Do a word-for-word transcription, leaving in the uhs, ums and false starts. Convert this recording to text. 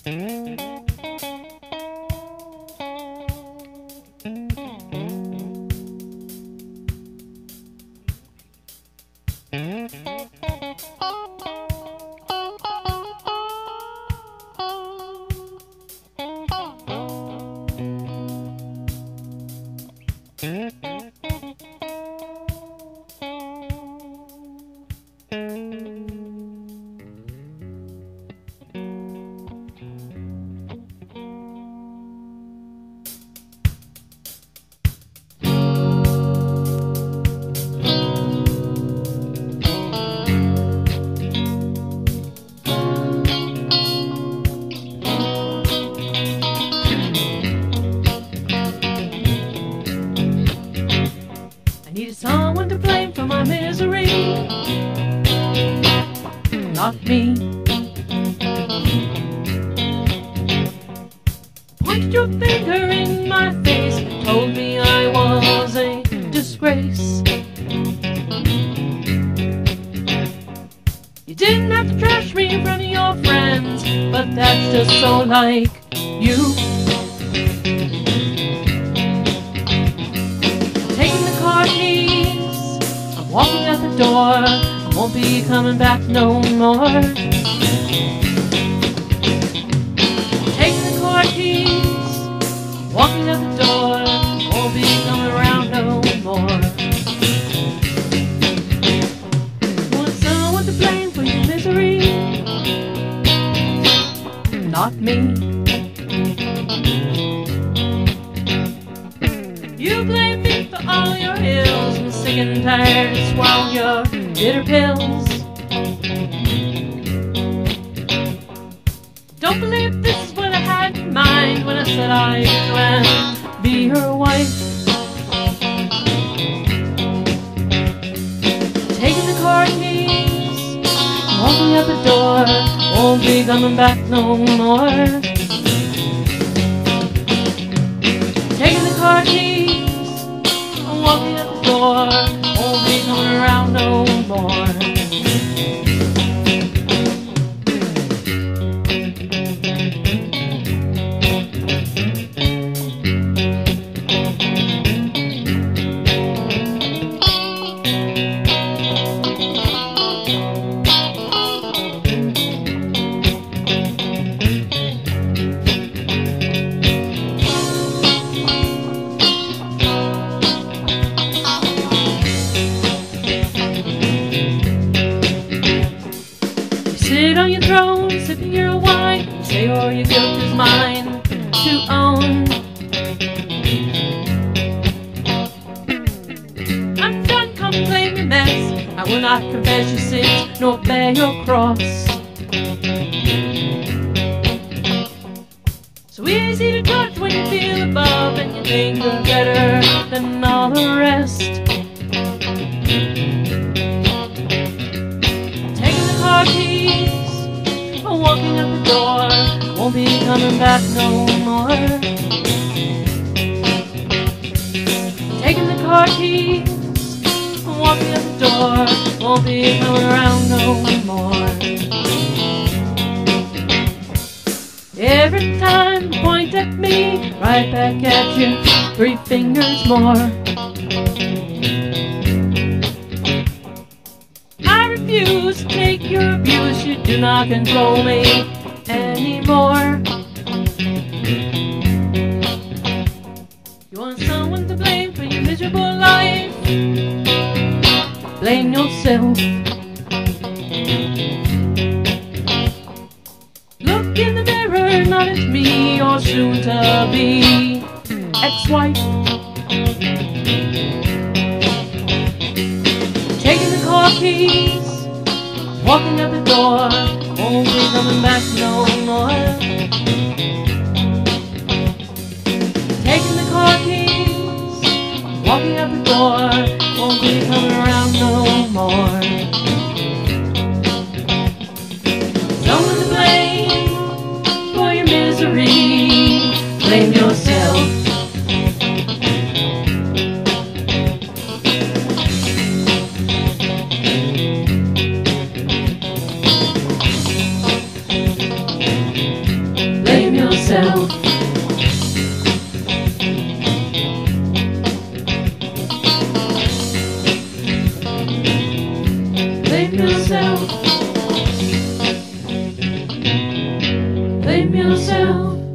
Someone to blame for my misery, not me. Pointed your finger in my face, told me I was a disgrace. You didn't have to trash me in front of your friends, but that's just so like you. Taking the car keys, I'm walking out the door, I won't be coming back no more. Taking the car keys, walking out the door, won't be coming around no more. Want someone to blame for your misery, not me. You blame me for all your ills, I'm sick and tired of swallowing your bitter pills. Don't believe this is what I had in mind when I said I'd go and be her wife. Taking the car keys, walking out the door, won't be coming back no more. Taking the car keys, I'm walking out the door, won't be coming around no more. Sit on your throne, sipping your wine, and say all your guilt is mine to own. I'm done contemplating your mess, I will not confess your sins, nor bear your cross. So easy to judge when you feel above, and you think you're better than all the rest. Taking the car keys, walking out the door, won't be coming back no more. Taking the car keys, walking out the door, won't be coming around no more. Every time you point at me, right back at you, three fingers more. I refuse to take your abuse, you do not control me anymore. You want someone to blame for your miserable life? Blame yourself. Look in the mirror, not at me, your soon-to-be ex-wife. Taking the car keys, walking out the door, won't be coming back no more. Taking the car keys, walking out the door, won't be coming around no more. Someone to blame for your misery, blame yourself. Blame yourself.